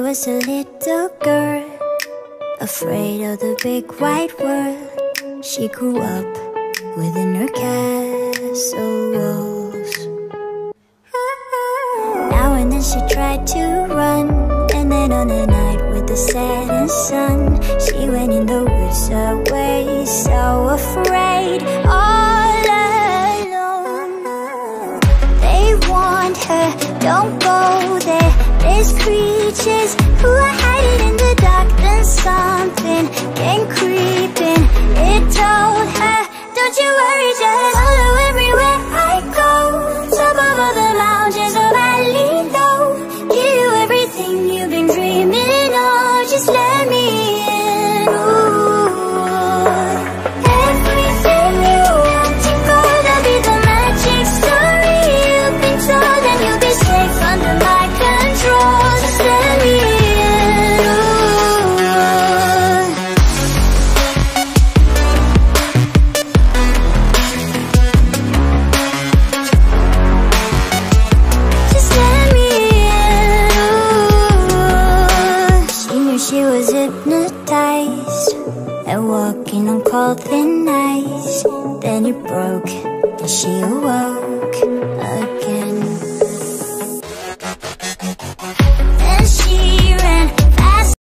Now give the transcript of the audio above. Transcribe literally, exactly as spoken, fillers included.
was a little girl, afraid of the big wide world. She grew up within her castle walls. Now and then she tried to run, and then on a night with the setting sun, she went in the woods away, so afraid, all alone. They warned her, don't go there, there's creatures who are hiding in the dark. Then something came creeping, it told her, don't you worry, just follow everywhere I go. Top of all the mountains, a valley low, give you everything you've been dreaming of. Just let me in. Ooh. Everything you want to go, there'll be the magic story you've been told, and you'll be safe under my control. Just let me in. She was hypnotized and walking on cold thin ice. Then it broke and she awoke again.